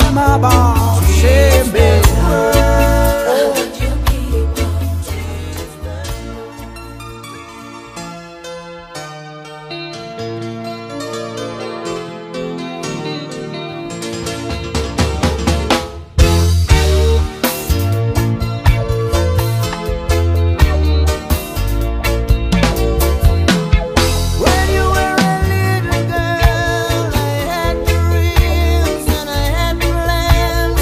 about shame. When you were a little girl, I had dreams and I had plans.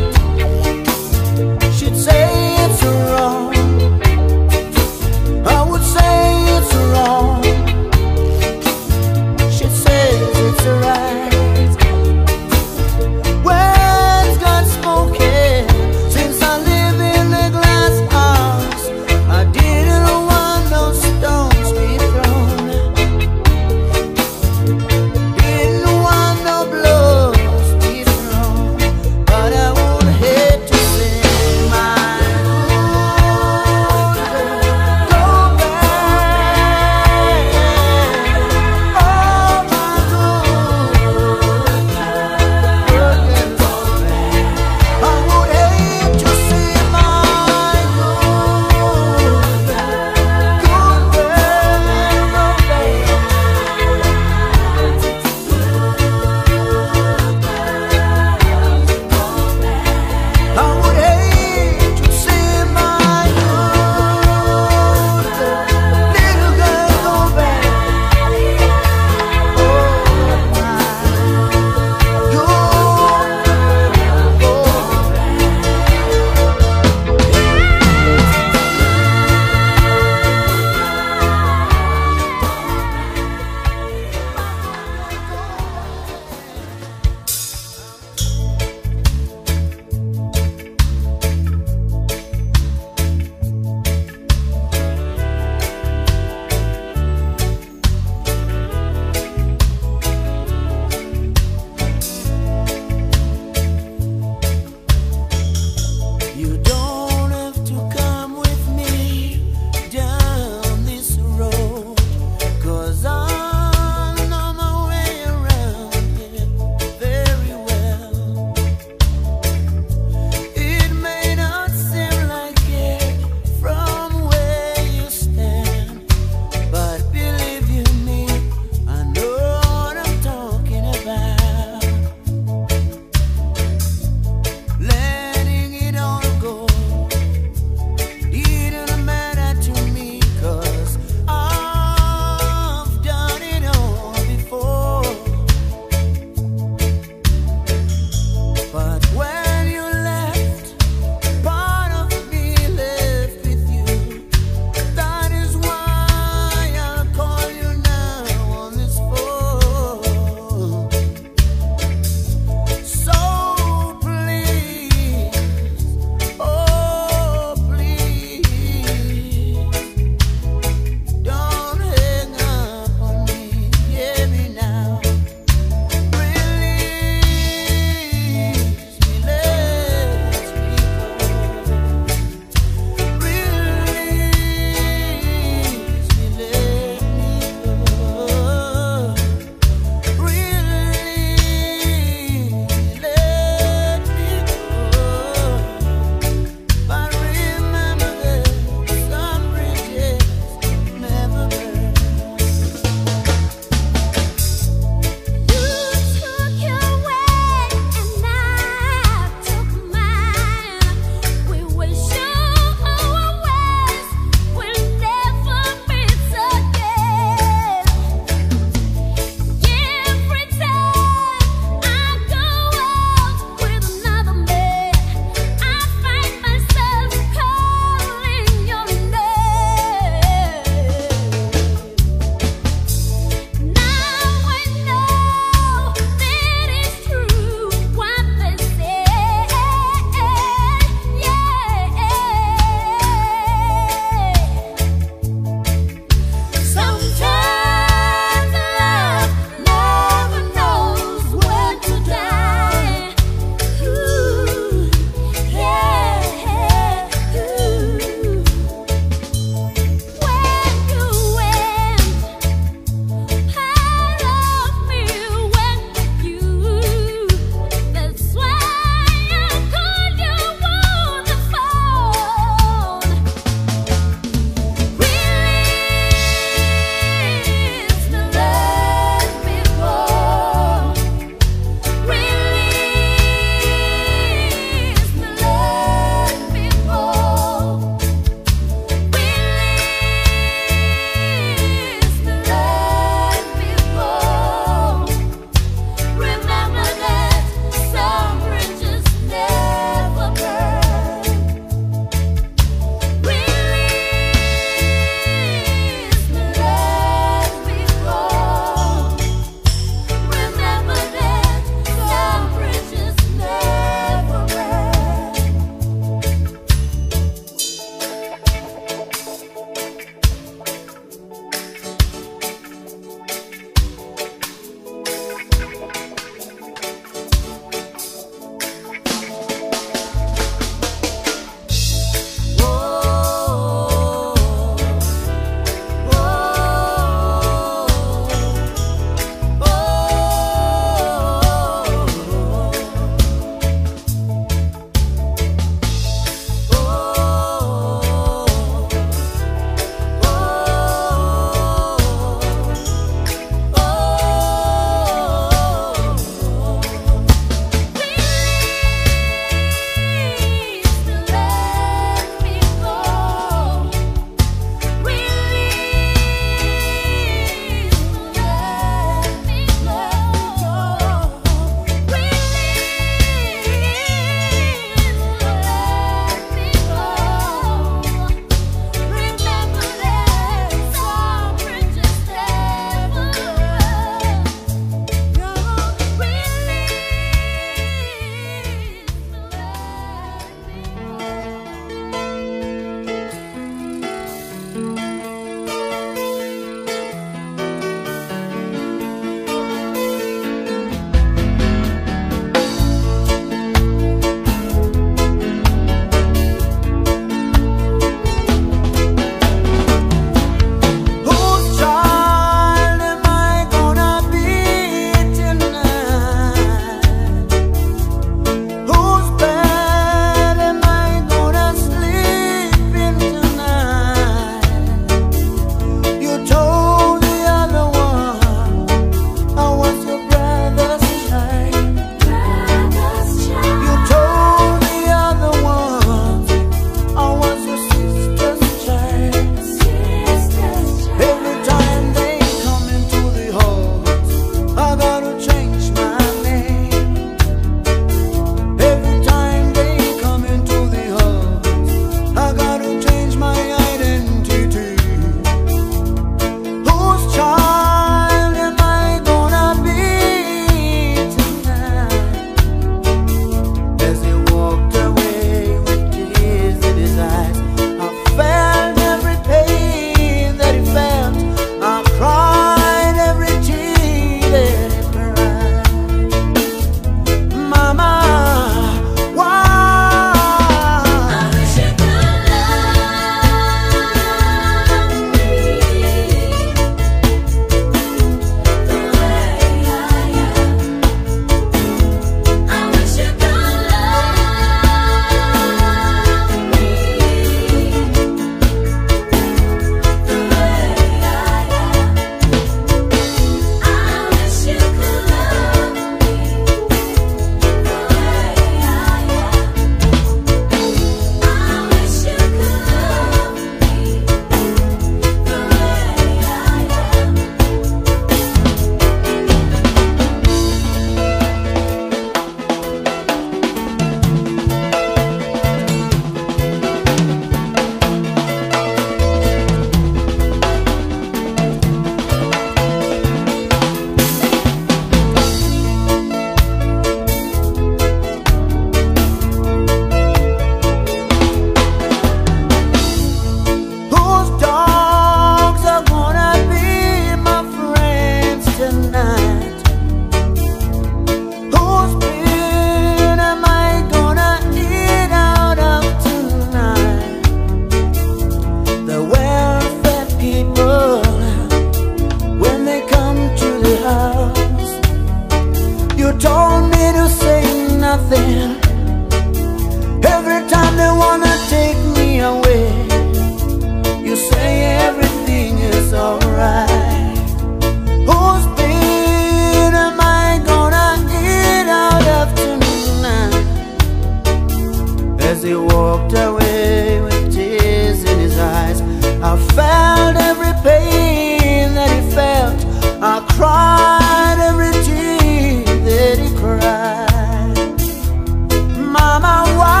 as he walked away with tears in his eyes. I felt every pain that he felt. I cried every tear that he cried. Mama, why?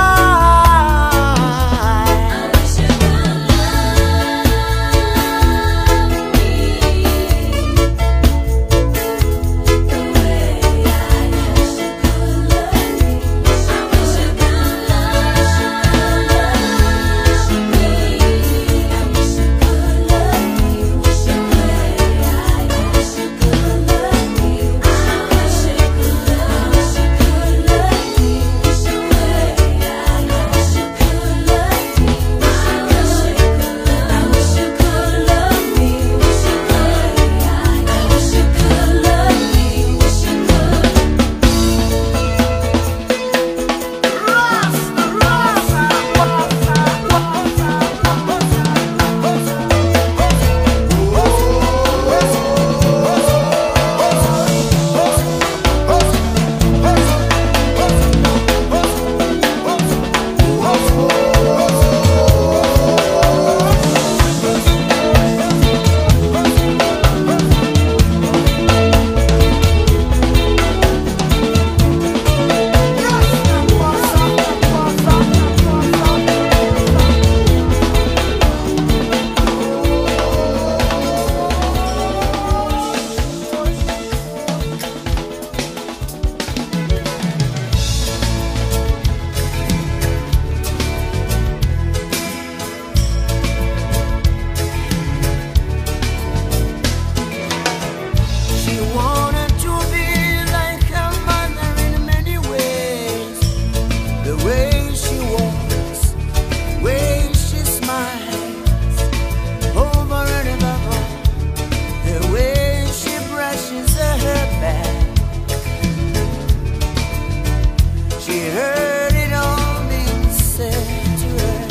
She heard it all being said to her.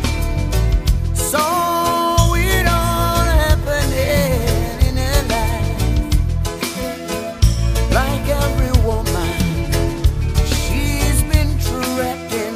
So it all happening in her life. Like every woman, she's been trapped in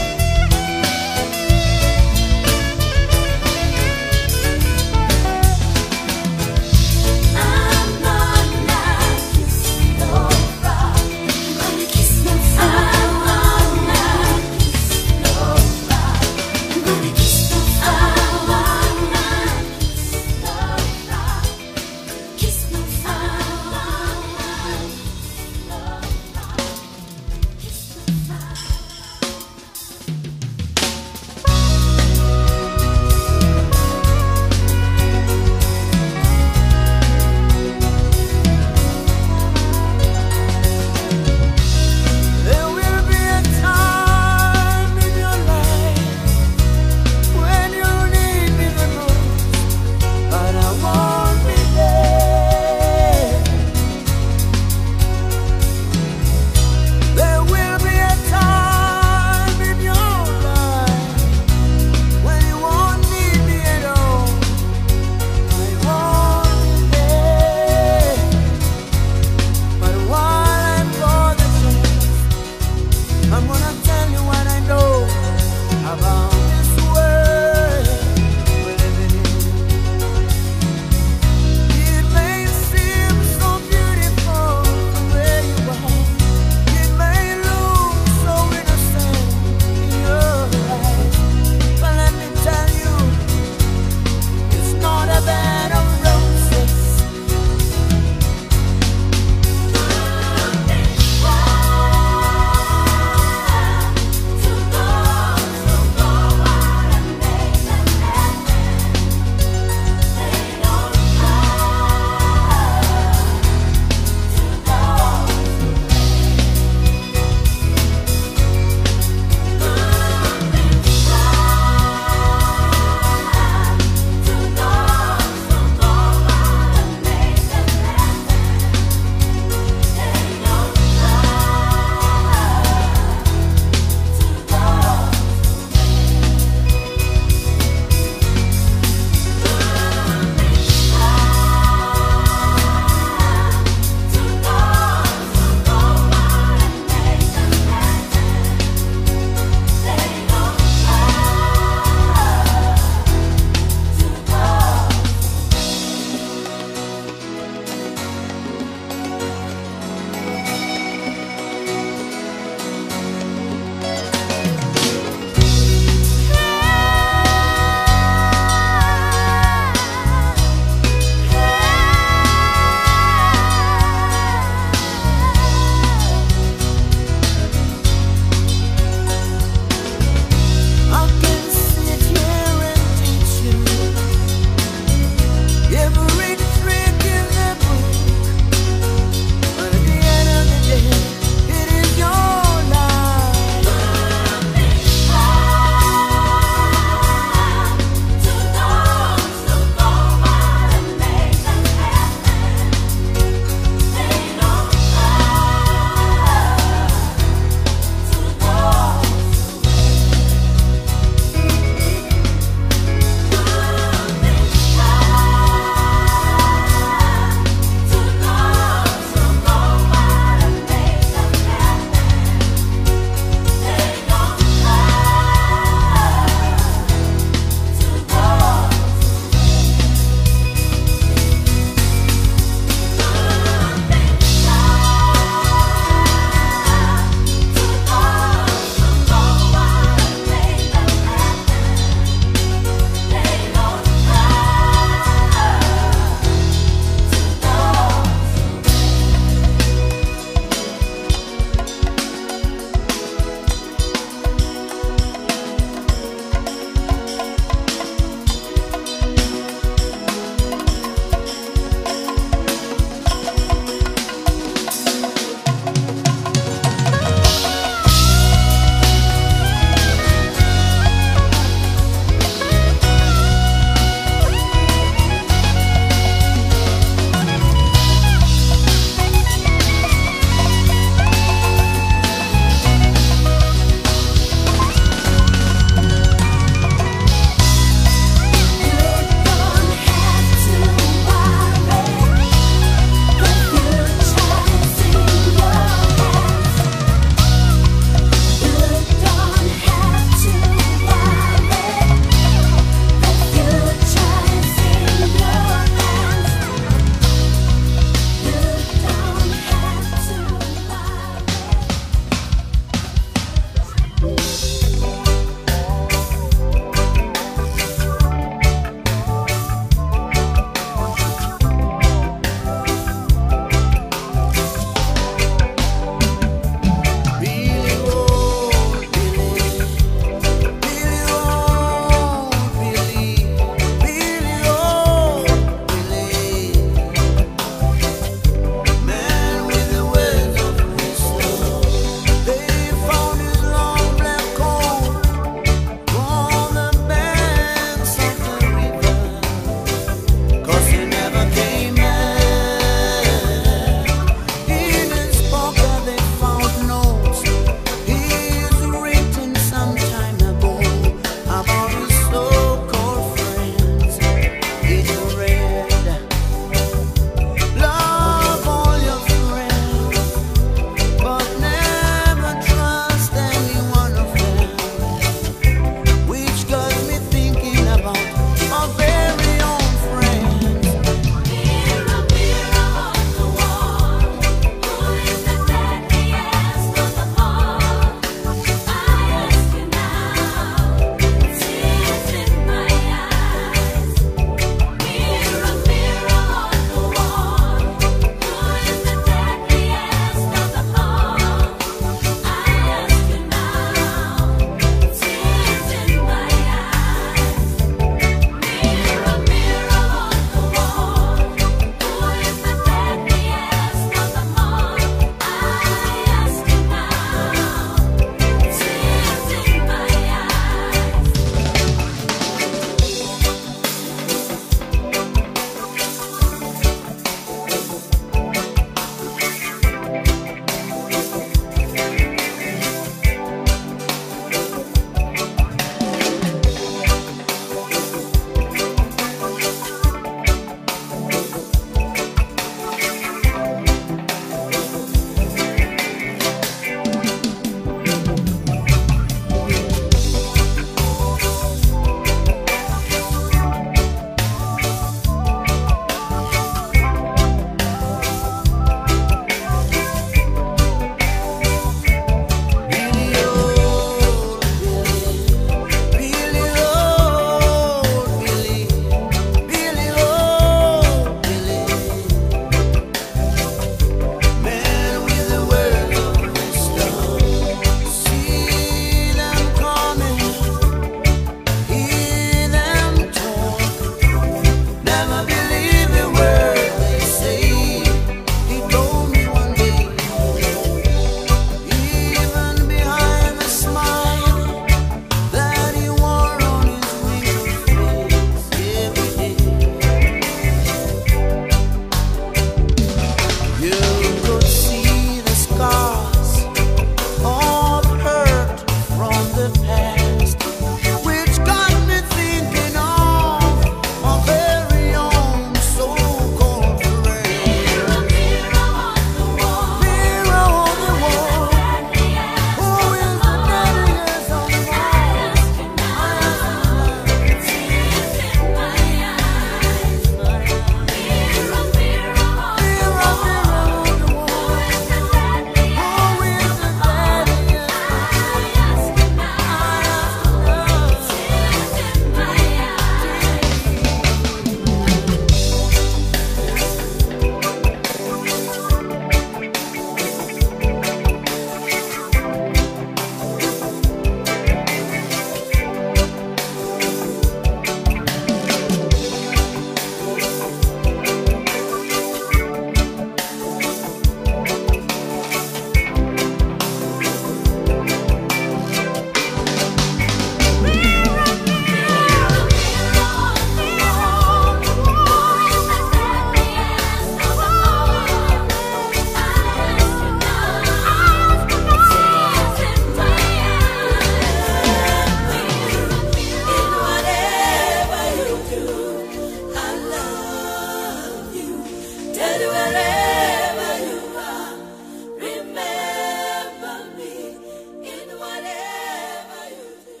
wherever you are, remember me in whatever you do.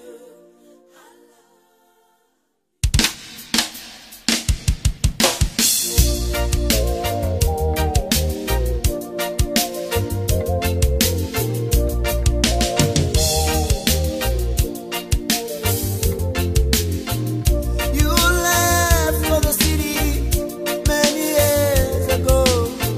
You left for the city many years ago.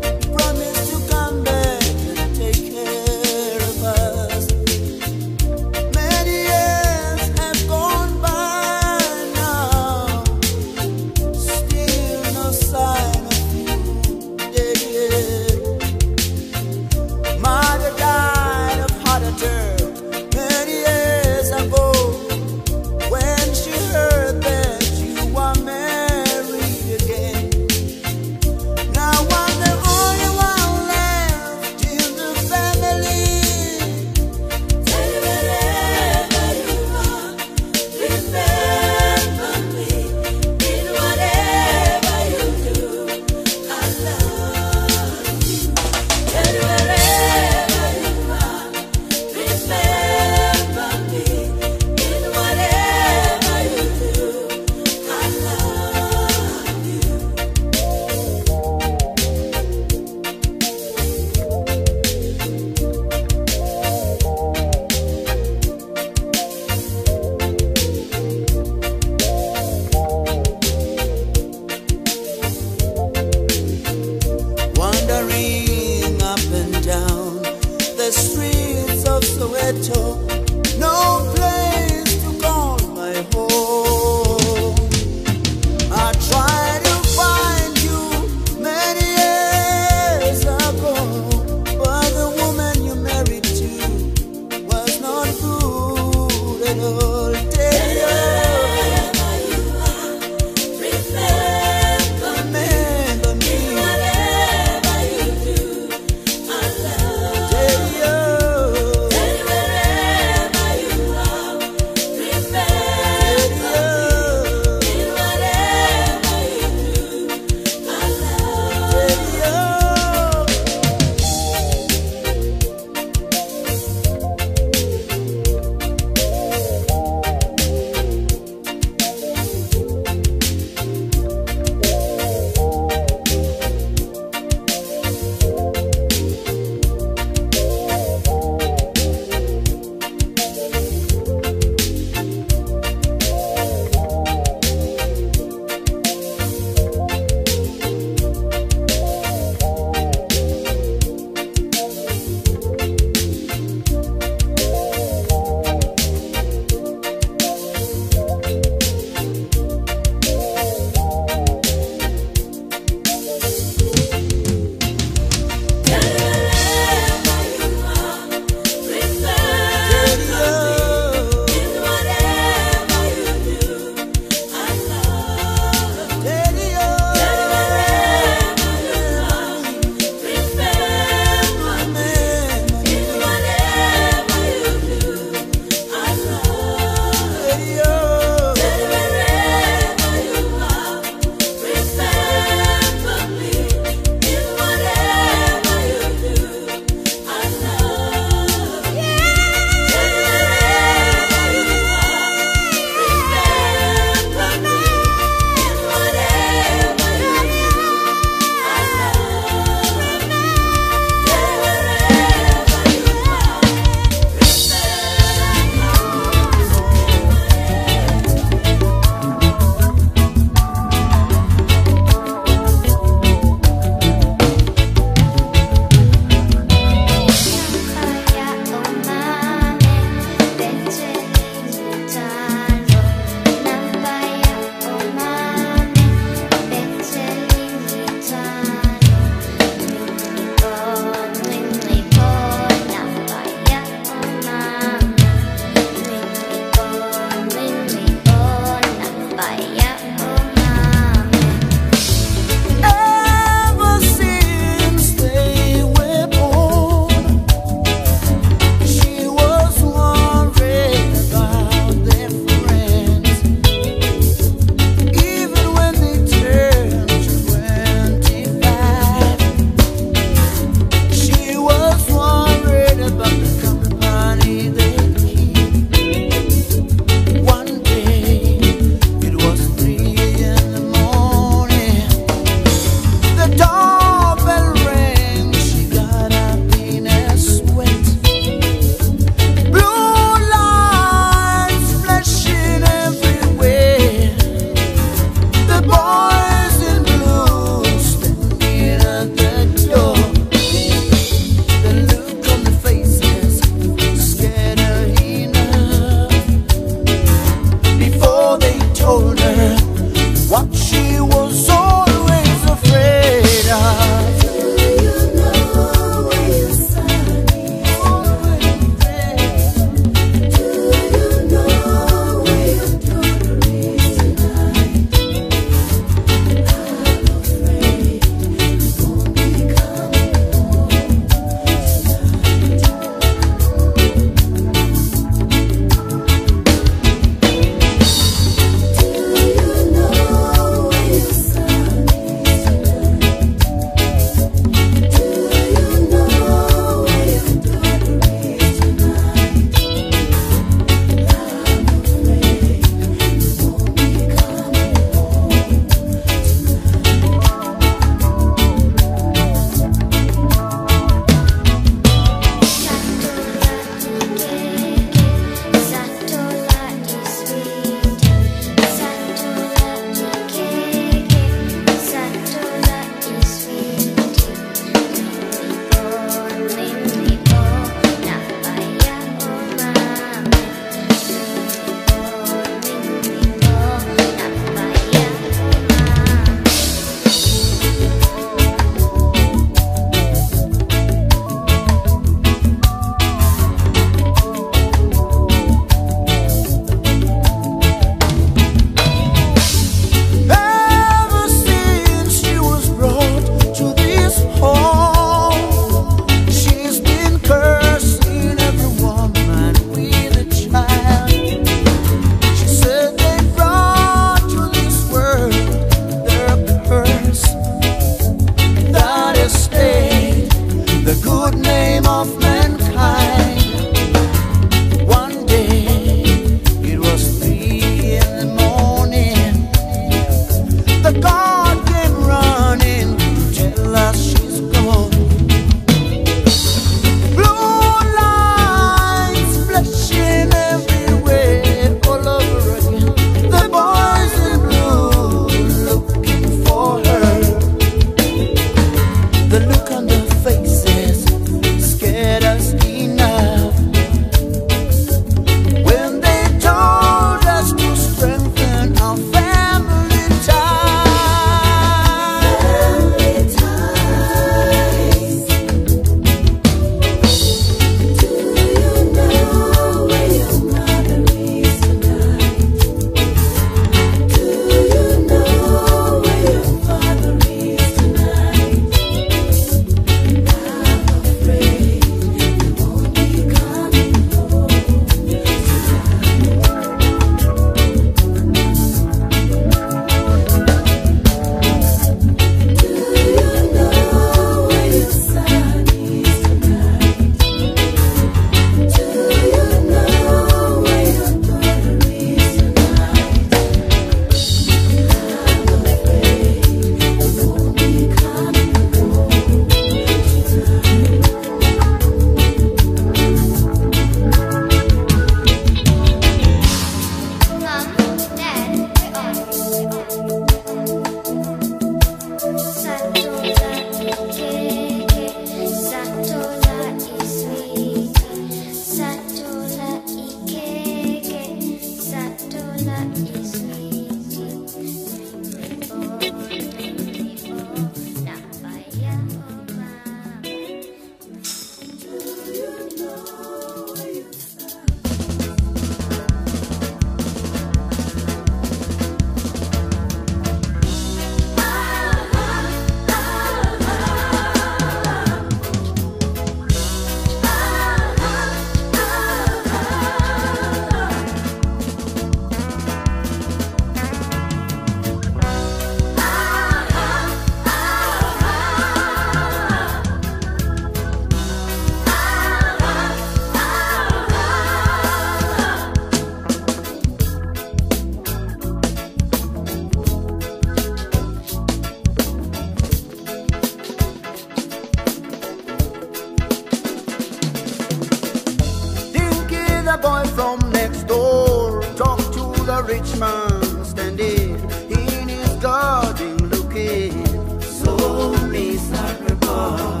rich man standing in his garden looking so miserable.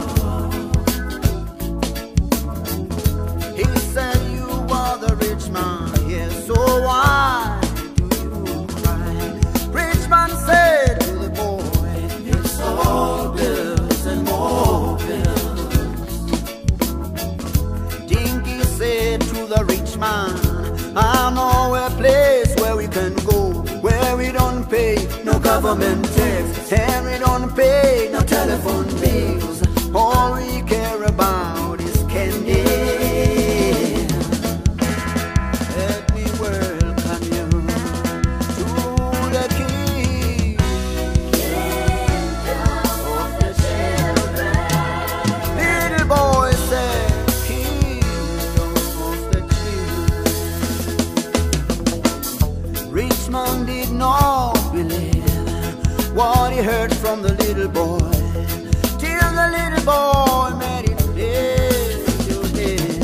He said, you are the rich man, yes, so why do you cry? Rich man said to the boy, it's all bills and more bills. Dinky said to the rich man, I know a place where we can go, where we don't pay no government tax, and we don't pay no telephone bills. All we care about is candy. Let me welcome you to the kingdom of the children. Little boy said, kingdom of the children. Rich man did not believe what he heard from the little boy, till the little boy made it clear to him.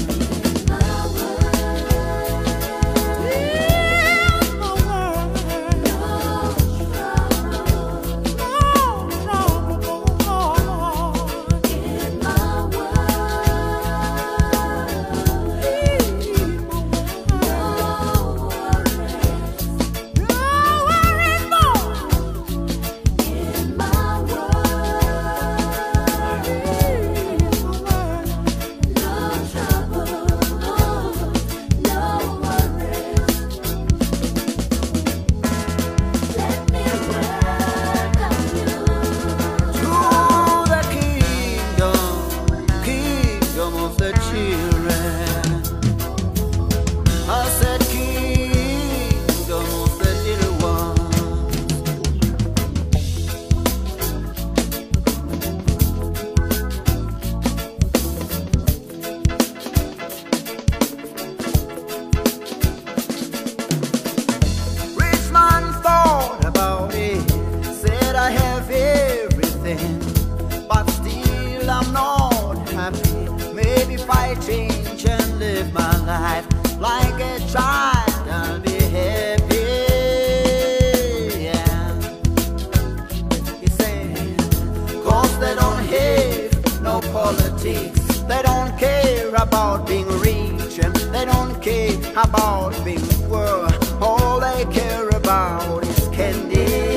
But still I'm not happy. Maybe if I change and live my life like a child, I'll be happy. Yeah. He said, 'cause they don't have no politics. They don't care about being rich, and they don't care about being poor. All they care about is candy.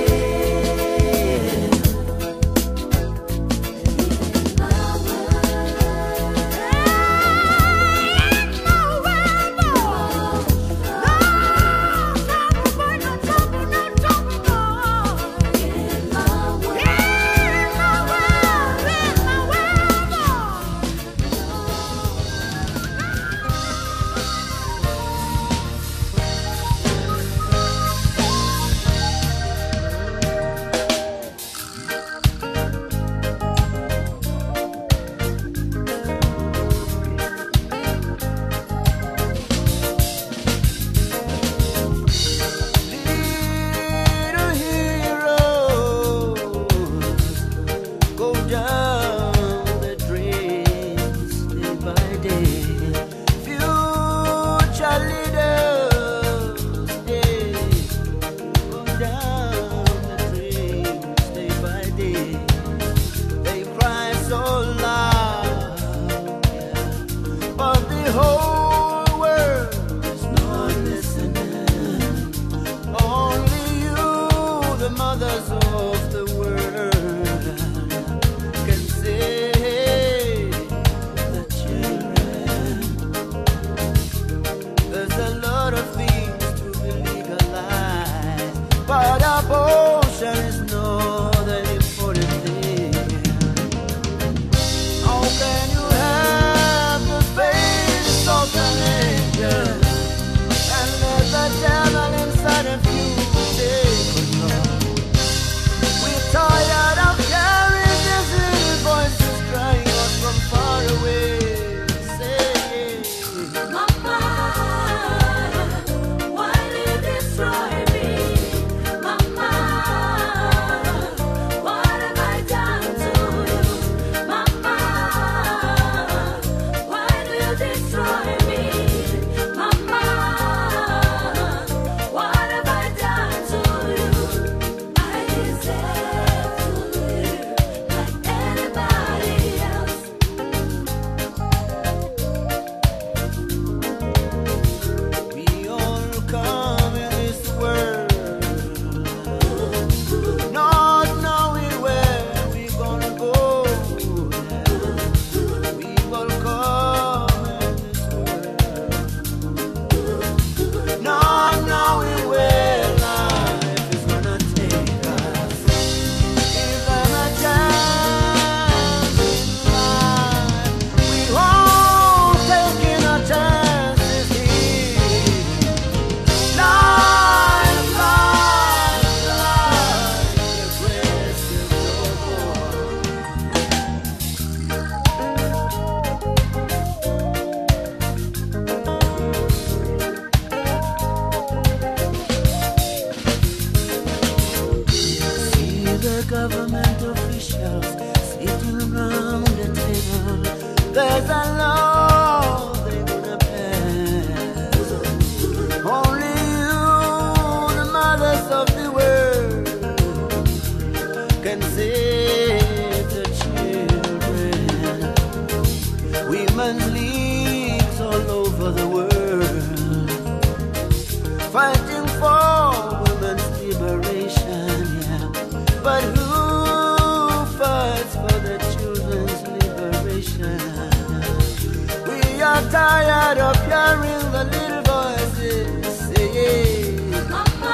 There's a law they're gonna pass. Only you, the mothers of the world, can save the children. Women's leagues all over the world, fighting for women's liberation, yeah. But who fights for the children's liberation? We are tired of hearing the little voices saying, Mama,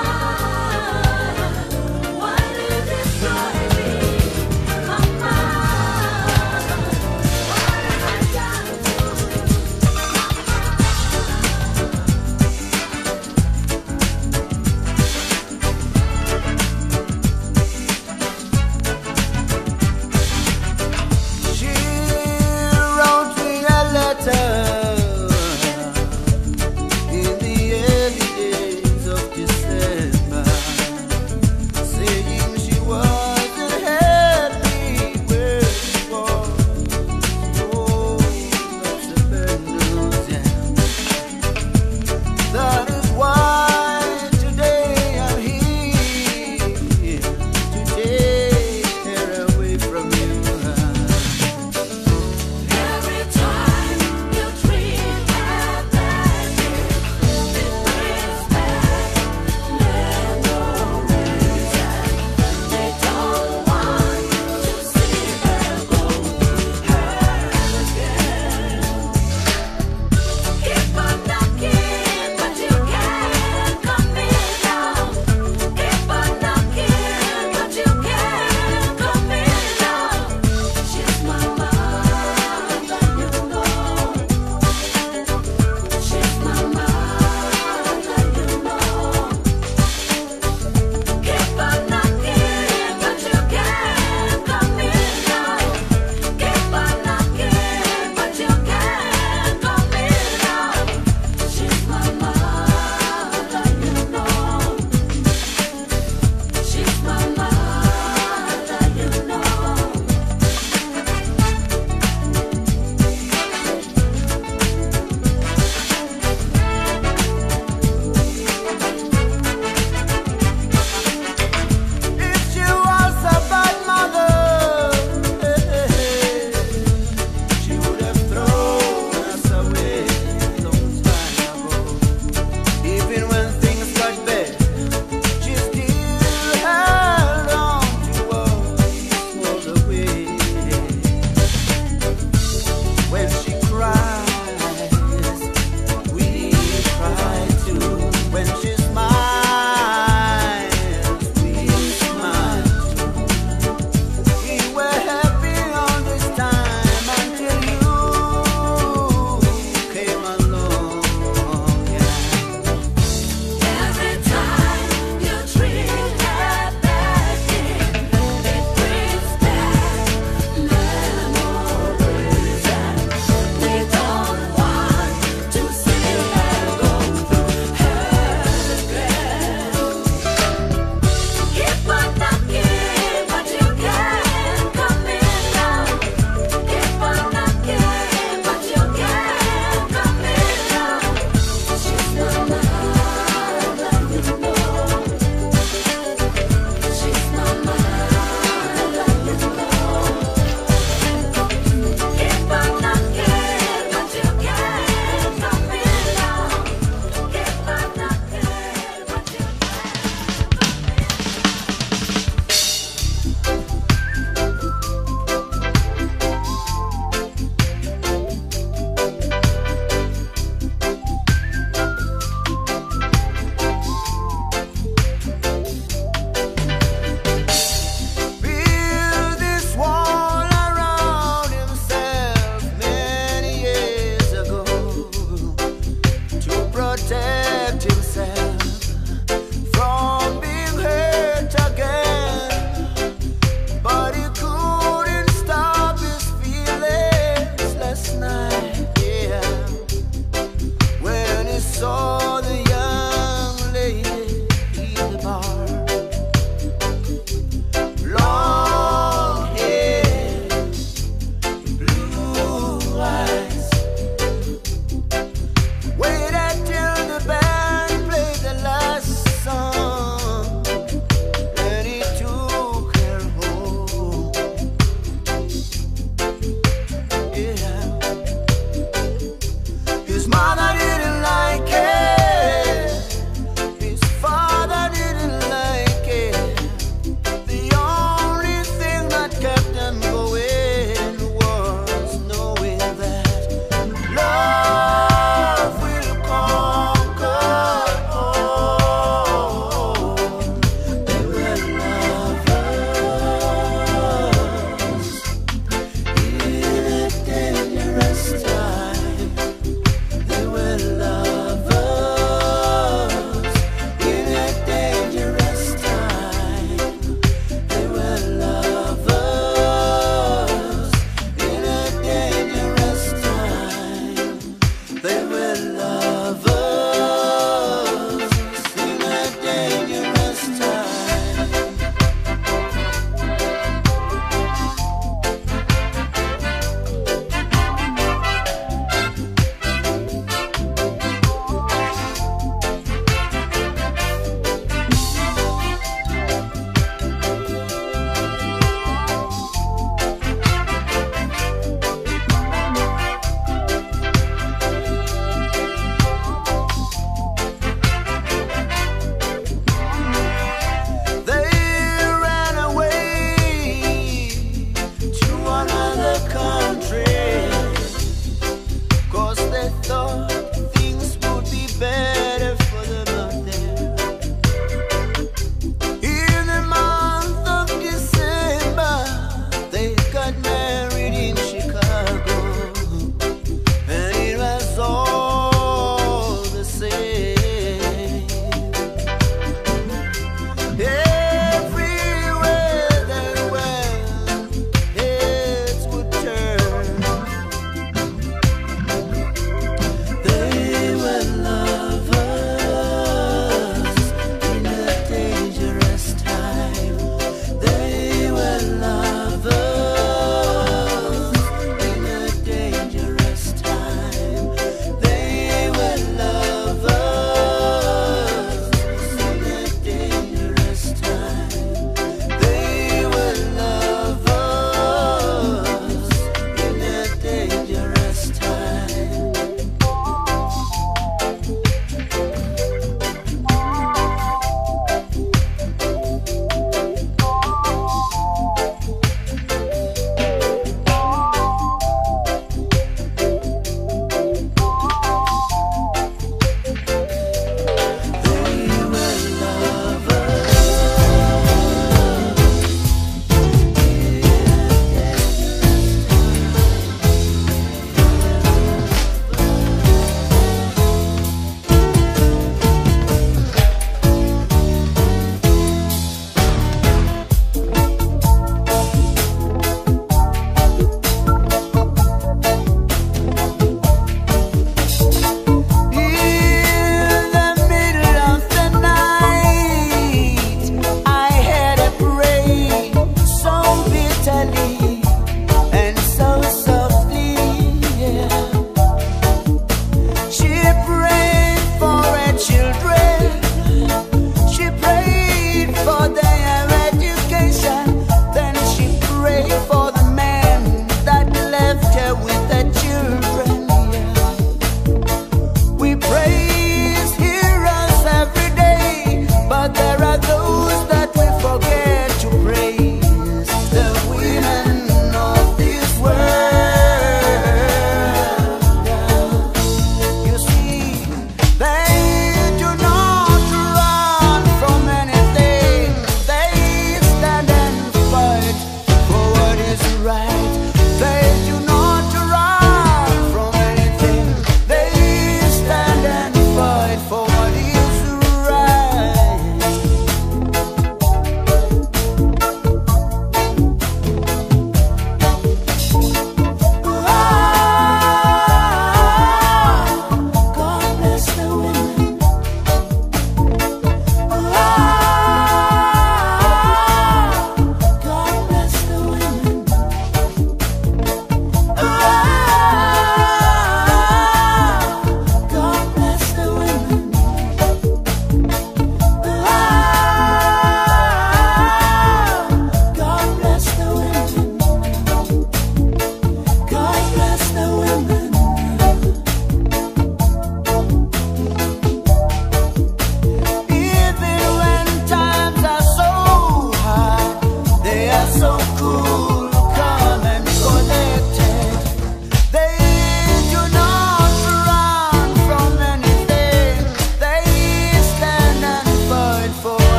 why do you destroy me? Mama, what have I done to you? She wrote me a letter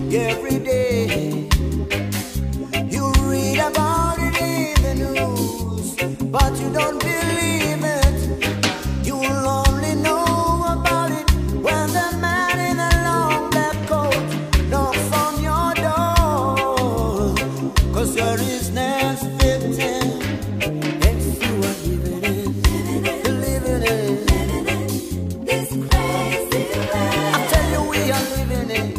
every day. You read about it in the news, but you don't believe it. You'll only know about it when the man in the long black coat knocks on your door. 'Cause you're his next victim. Yes, you are living it, living it, this crazy life. I tell you, we are living it.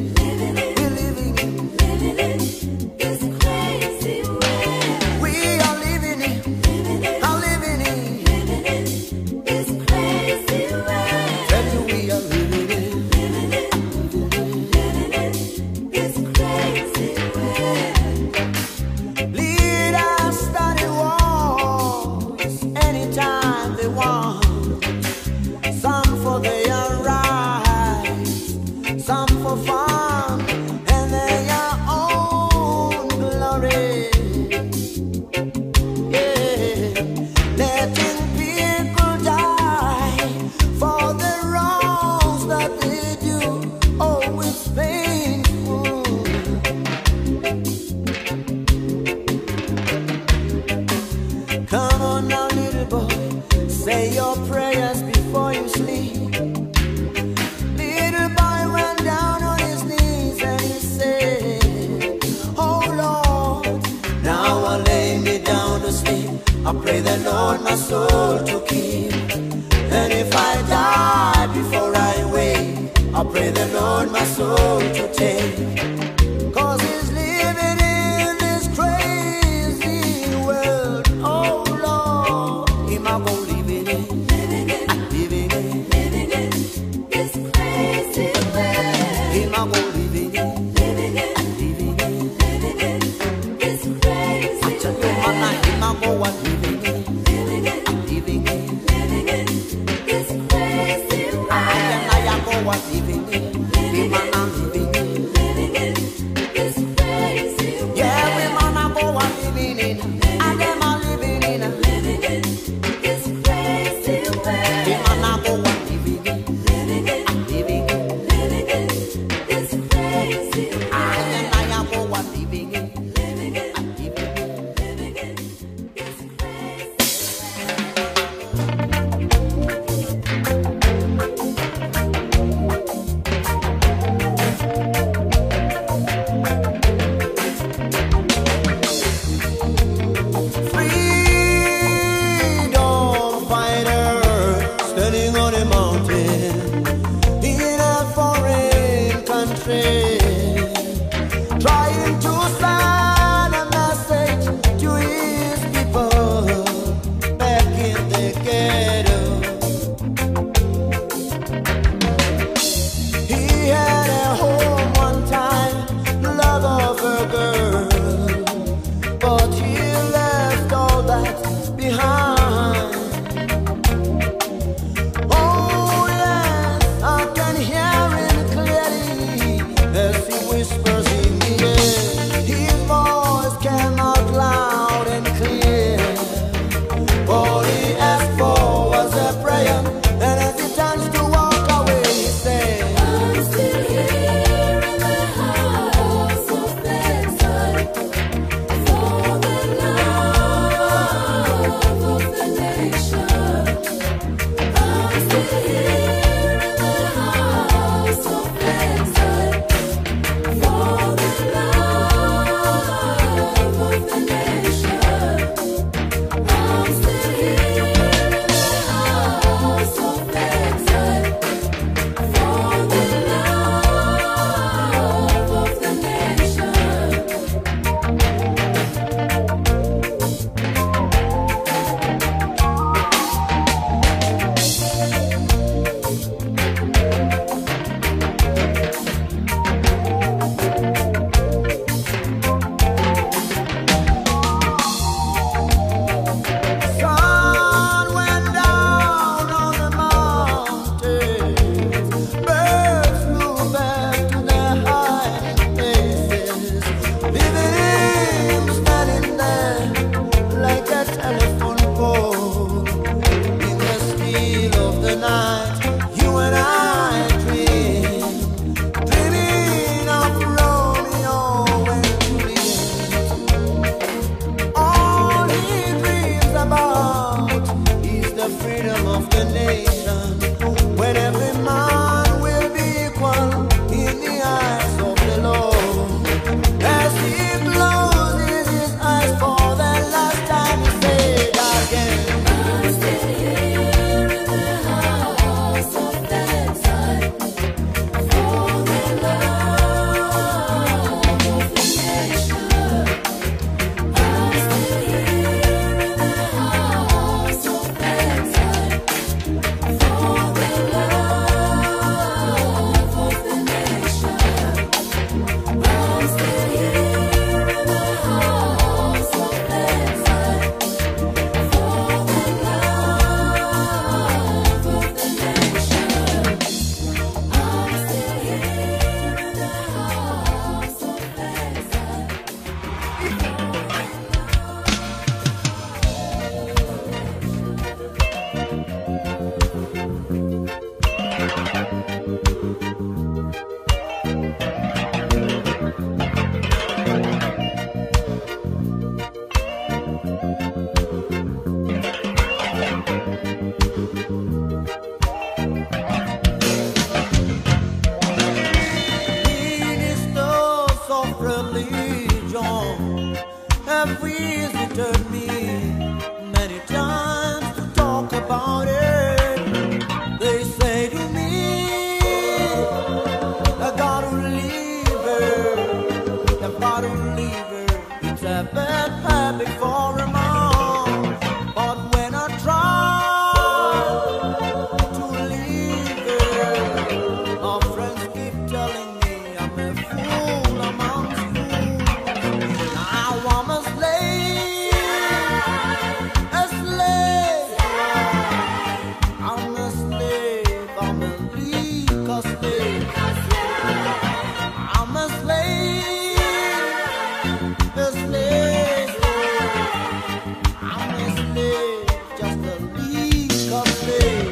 Come on now, little boy, say your prayers before you sleep. Little boy went down on his knees and he said, oh Lord, now I lay me down to sleep. I pray the Lord my soul to keep. And if I die before I wake, I pray the Lord my soul to take. 'Cause he's living in this crazy world. Oh Lord, him I go living it, living it, living it, this crazy world. Him I go living it, living it, living it, this crazy world. I tell you, man, him I go living it, living it. religion have visited me many times to talk about it. They say to me, I gotta leave her, I gotta leave her. It's a bad habit for a mom. But when I try to leave her, my friends keep telling me I'm a fool amongst fools. Now I'm a slave, a slave. I'm a slave, I'm a legal slave. I'm a slave, a slave. I'm a slave, just a legal slave.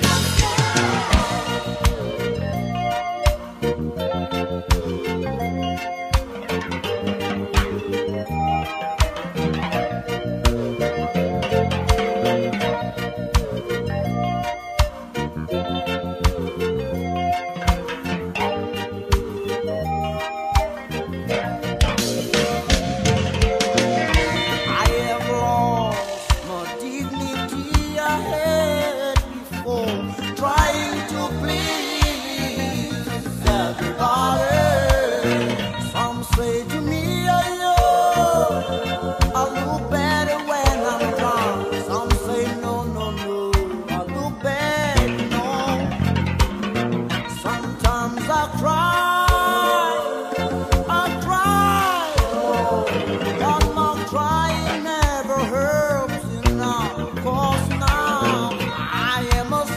I have lost my dignity I had before, trying to please everybody. Some say to me, I look better when I'm drunk. Some say, no, no, no, I look bad, no. Sometimes I cry, but my crying never helps enough. 'Cause now I am a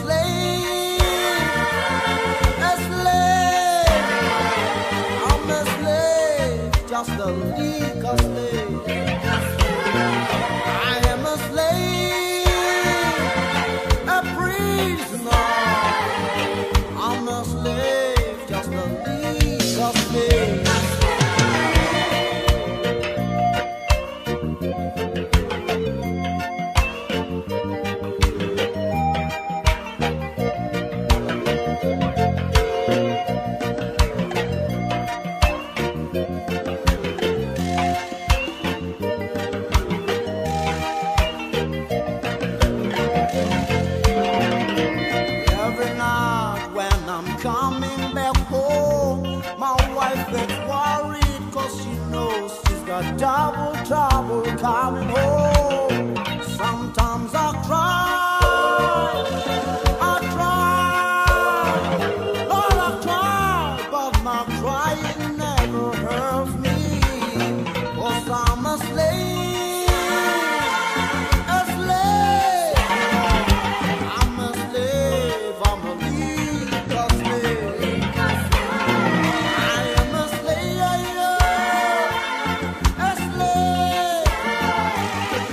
slave, a slave. I'm a slave, just a legal slave. I am a slave, a prisoner. I'm a slave, just a legal slave. Every night when I'm coming back home, my wife gets worried 'cause she knows she's got double trouble coming home. Sometimes I cry, Lord, I cry, but my crying never helps me. 'Cause I'm a slave, a slave. I'm a slave, I'm a legal slave. I am a slave, a slave.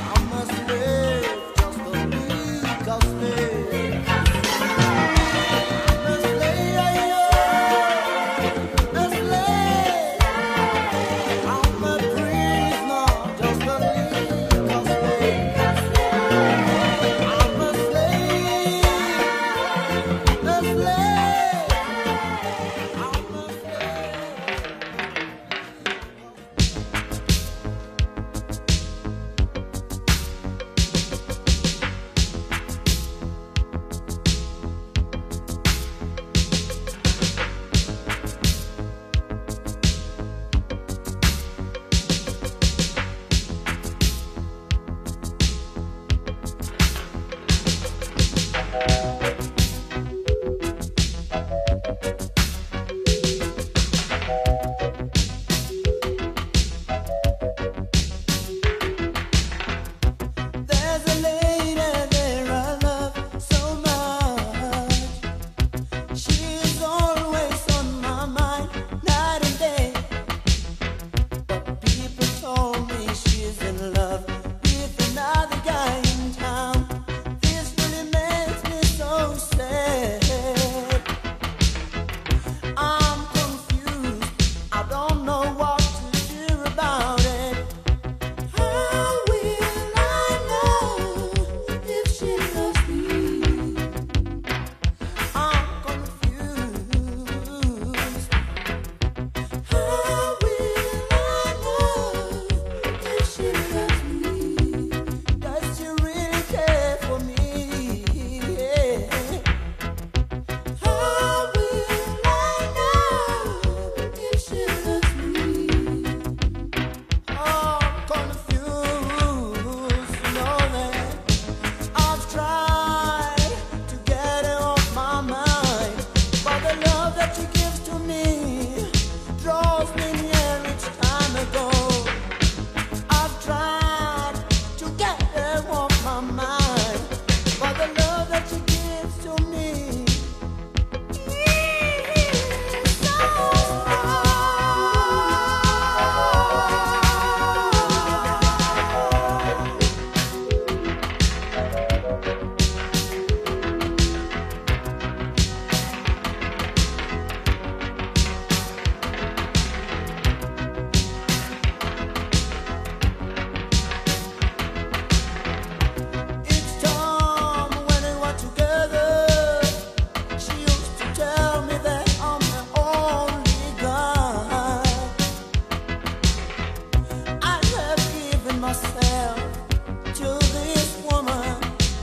myself to this woman.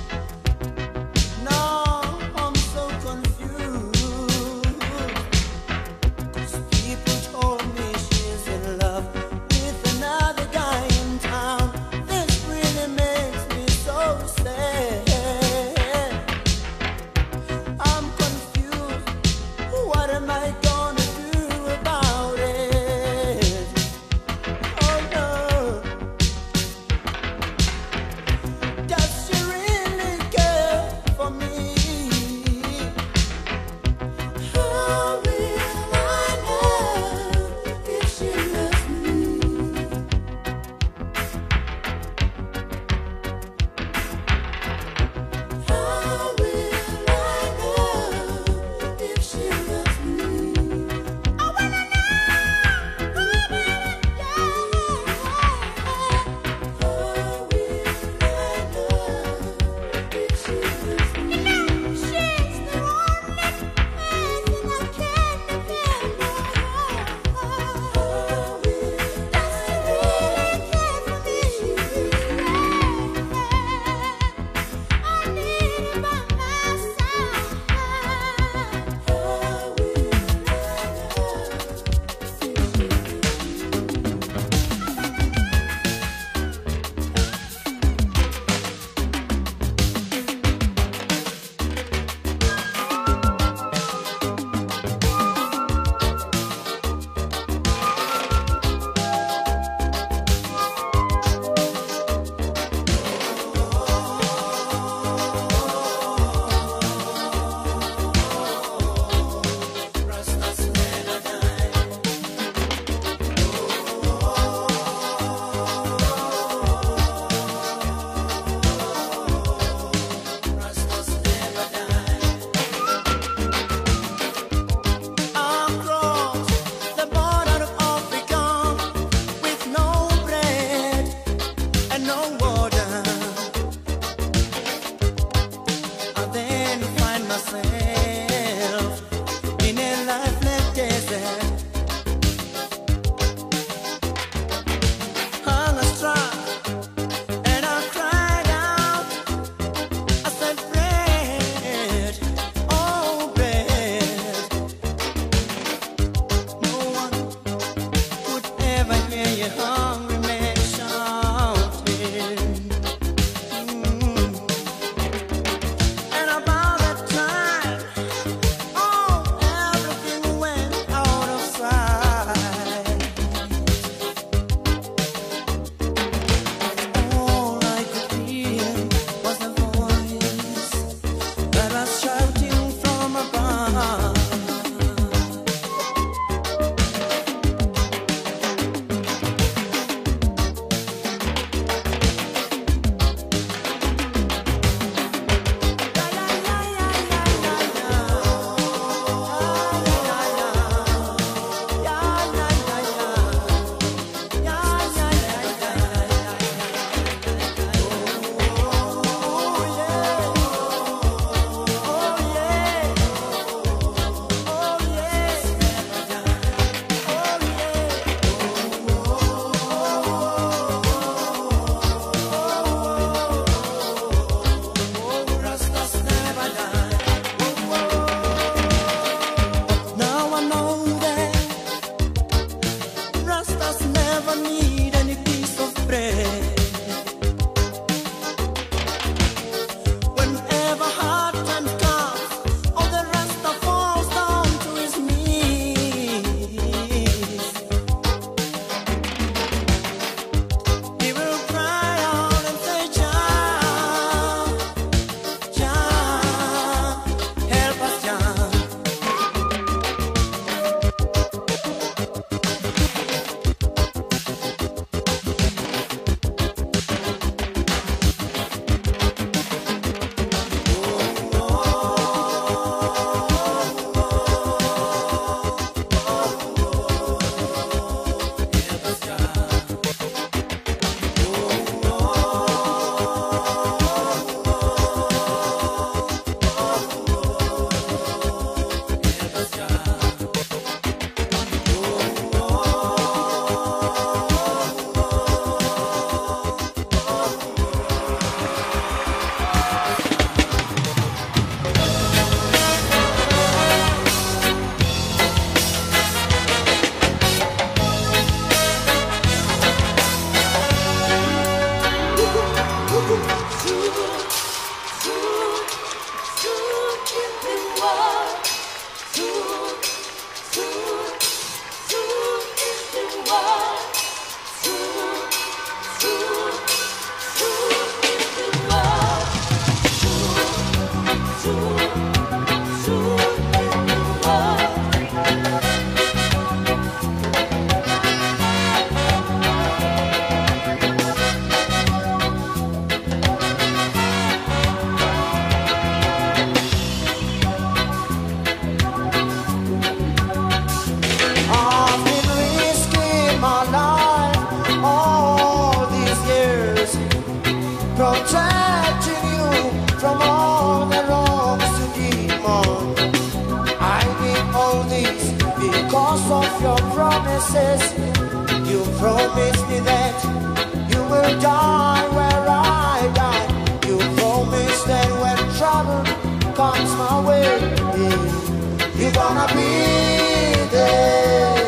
Now I'm so confused, 'cause people told me she's in love with another guy in town. This really makes me so sad. I'm confused. What am I gonna do about it? Oh no. promises. You promised me that you will die where I die. You promised that when trouble comes my way, you're gonna be there.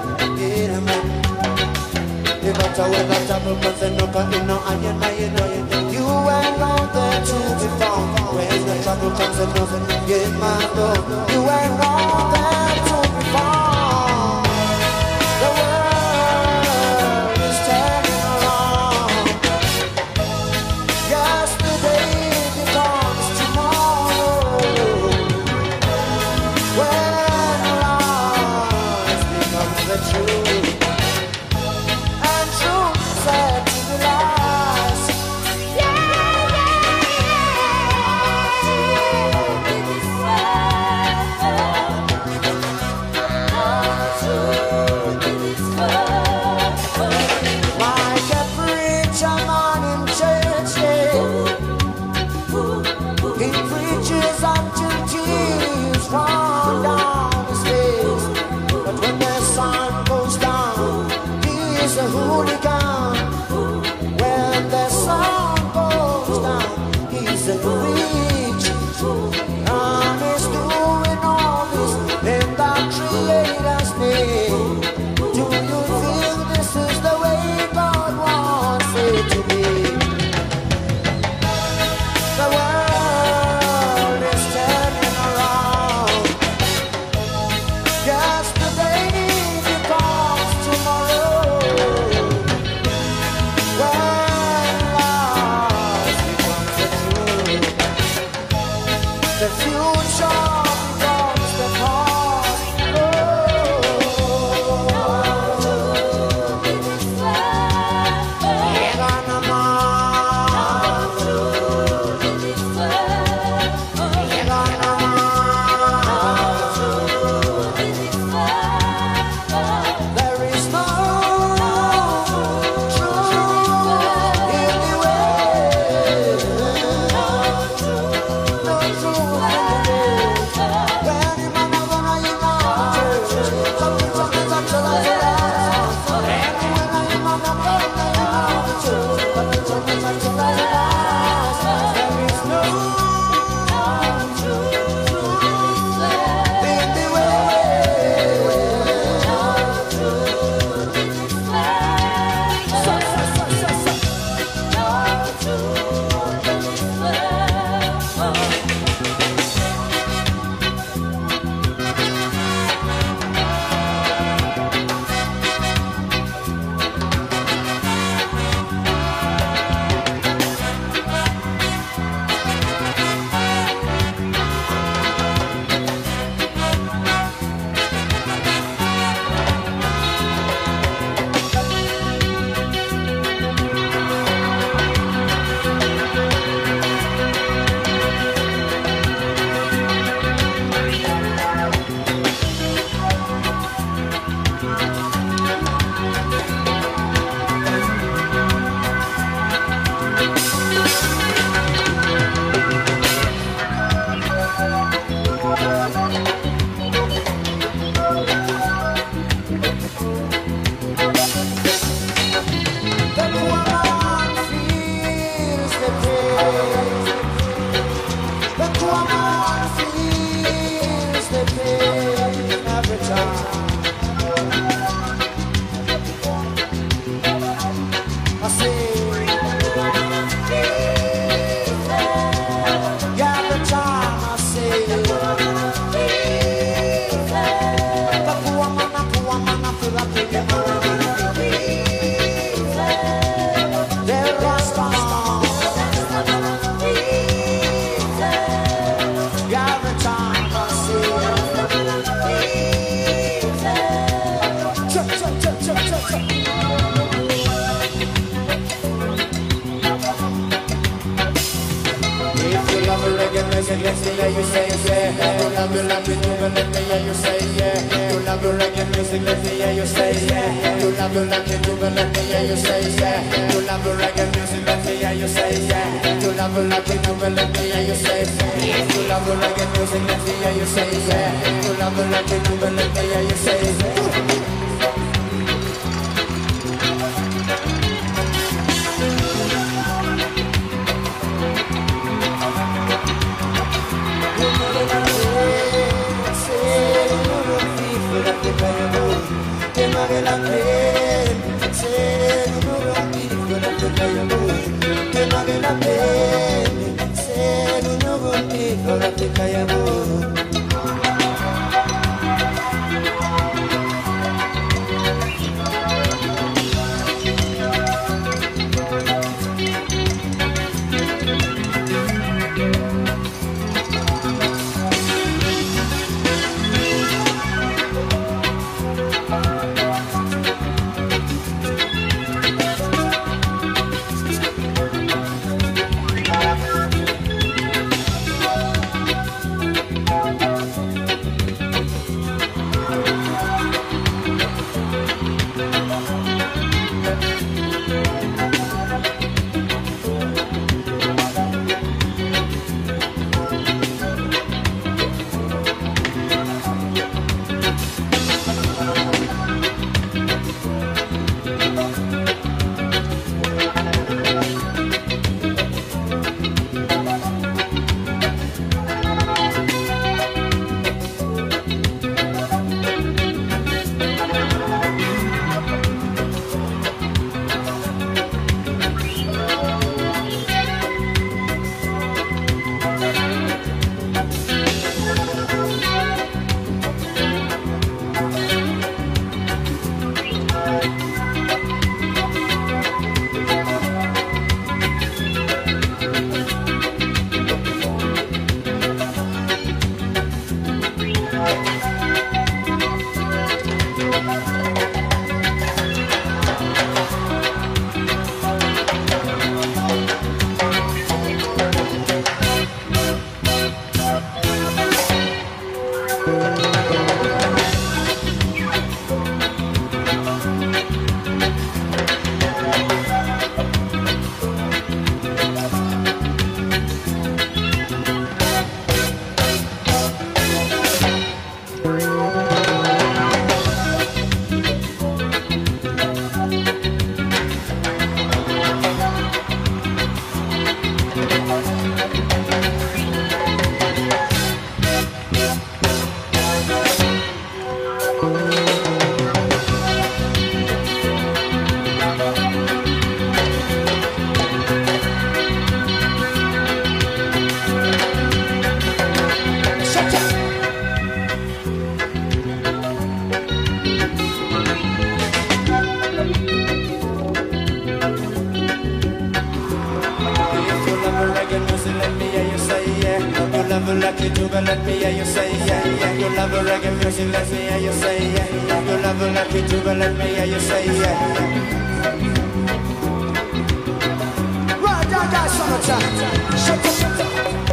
When the trouble comes and no you ain't wrong there to be found. When the trouble comes and no get my love, you ain't wrong there to be found. The world is turning around. Yesterday becomes tomorrow. When lies become the truth. Said to the lies. Like a preacher man in church, he preaches until tears run down his face. But when the sun goes down, he's a hooligan. When the sun goes down, he's a rich. And he's doing all this in the Creator's name. Do you think this is the way God wants it to be? The world is turning around. Yesterday becomes tomorrow. The future becomes the past. There is no truth in the way. No truth. Let's see how you say yeah. You love me like you do, but let me hear you say yeah. You love me reggae music, let me hear you say yeah. You love me like you do, but let me hear you say yeah. You love me reggae music, let me hear you say yeah. You love me like you do, but let me hear you say yeah. You love me reggae music, let me hear you say yeah. You love me like you do, but let me hear you say yeah. love the lucky too, but let me hear you say yeah, yeah. You love the reggae music, let me hear you say yeah, yeah. You love the lucky too, but let me hear you say yeah. Right, that summertime. Shut up.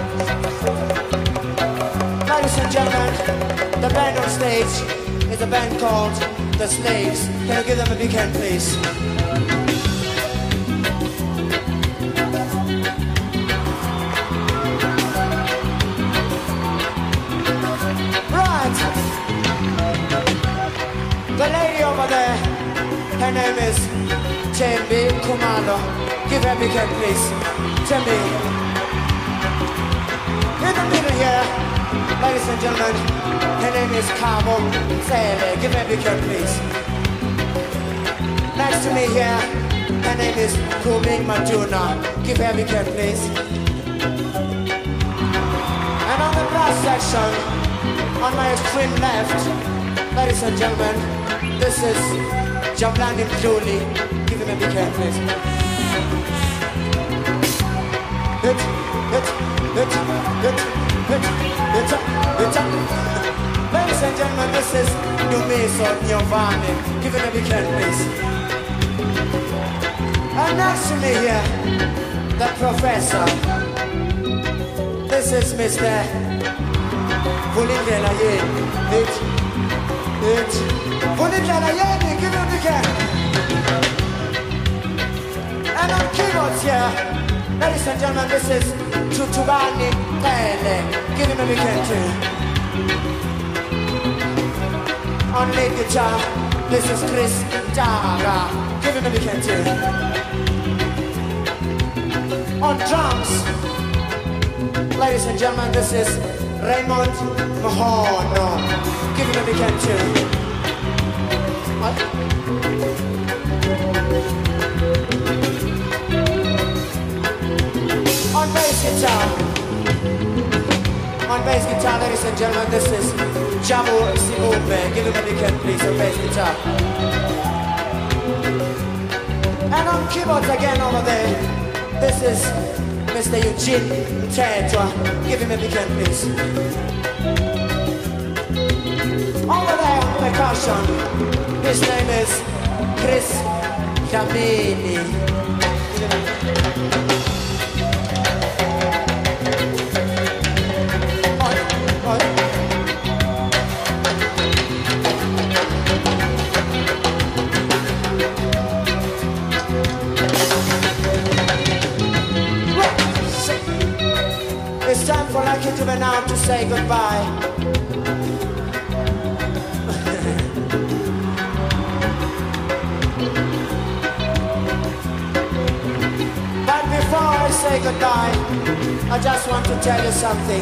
Ladies and gentlemen, the band on stage is a band called The Slaves. Can you give them a big hand, please? The lady over there, her name is Tembi Kumalo. Give her a big hand, please. Tembi. In the middle here, ladies and gentlemen, her name is Kabo Sele. Give her a big hand, please. Next to me here, her name is Kumi Majuna. Give her a big hand, please. And on the last section, on my extreme left, ladies and gentlemen, this is Jamlan Julie. Give him a big hand, please. Hit. Ladies and gentlemen, this is Numiso Nyovane. Give him a big hand, please. And next to me here, the professor. This is Mr. Vulindela Yen. Vulindela Yen, give him a big hand. And on keyboards here, ladies and gentlemen, this is Tutubani Pele. Give him a big hand too. On lead guitar, this is Chris Daga. Give him a big hand too. On drums, ladies and gentlemen, this is Raymond Mahono. Give him a big hand too. What? On bass guitar, ladies and gentlemen, this is Jamu Simube. Give him a big hand, please, on bass guitar. And on keyboards again over there, this is Mr. Eugene Tetwa. Give him a big hand, please. Over there on percussion, his name is Chris Jamini. It's time for Lucky to be now to say goodbye. But before I say goodbye, I just want to tell you something.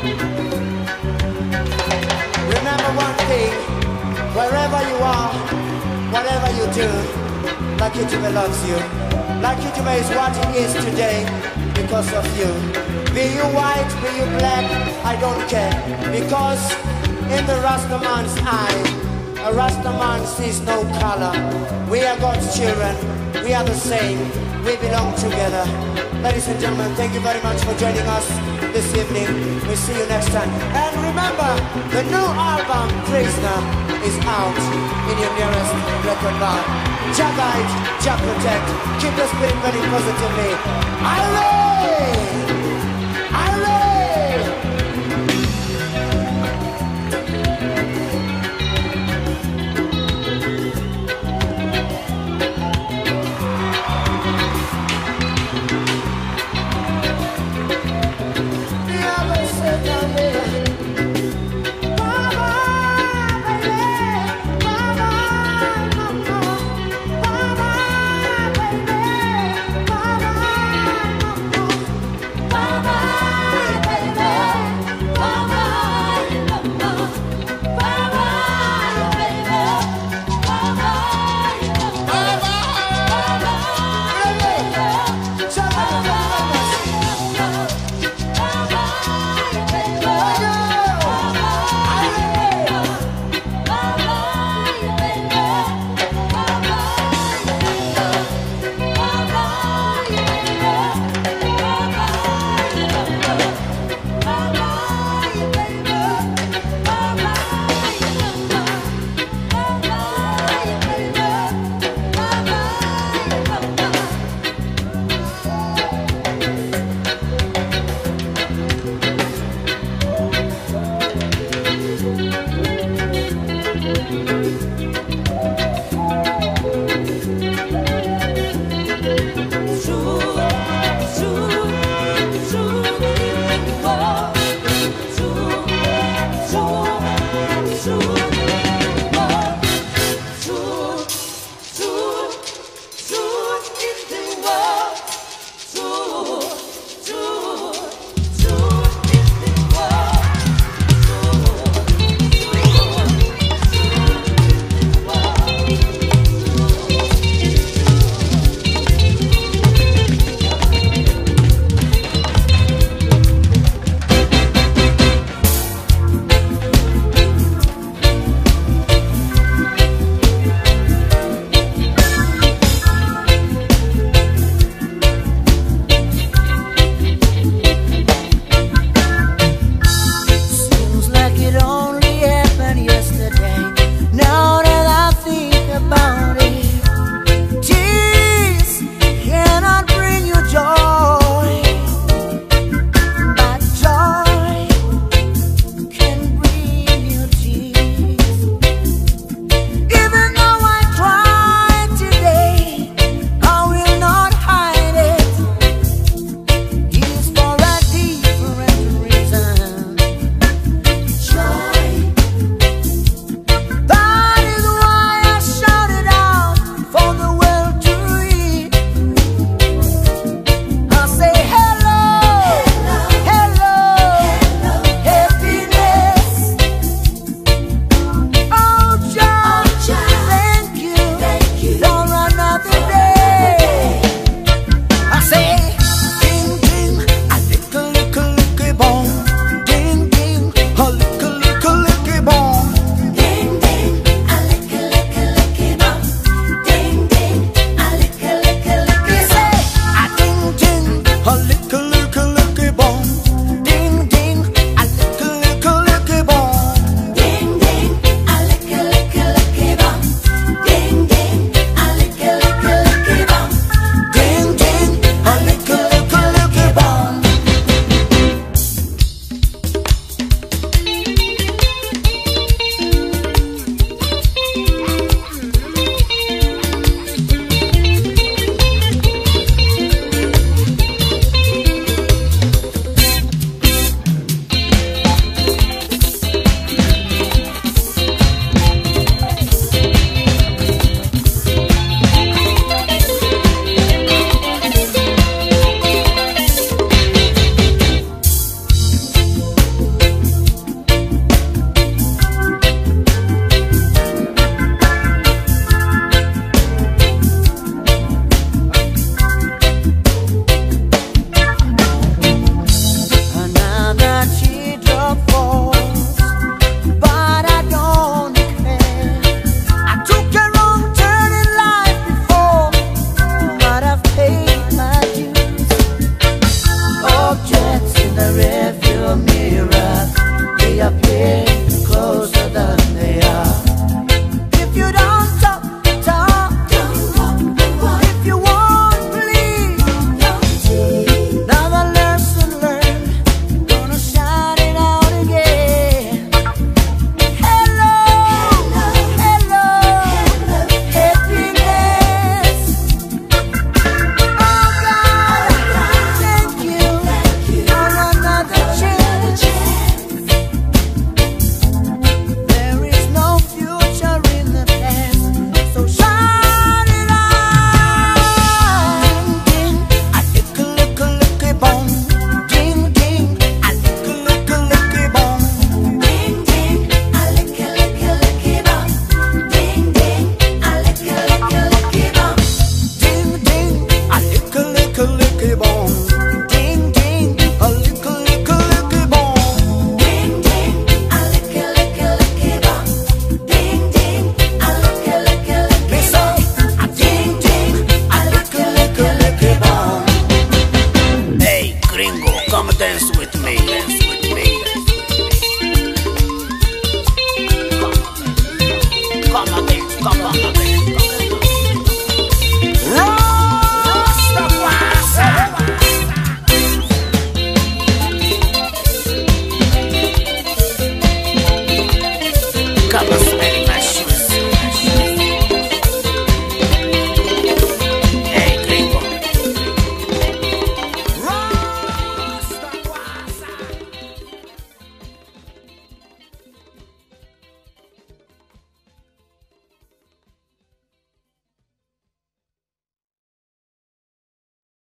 Remember one thing, wherever you are, whatever you do, Lucky Dube loves you. Lucky Dube is what he is today because of you. Be you white, be you black, I don't care. Because in the Rastaman's eye, a Rastaman sees no color. We are God's children, we are the same, we belong together. Ladies and gentlemen, thank you very much for joining us this evening. We'll see you next time. And remember, the new album, Prisoner, is out in your nearest record bar. Jah guide, Jah protect, keep the spirit running positively. Aye!